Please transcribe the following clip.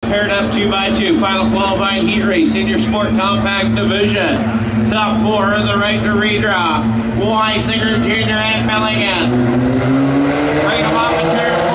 paired up 2x2. Final qualifying heat race in your sport compact division. Top 4 in the right to redraw. Weisinger Jr. and Milligan. Bring them off in turn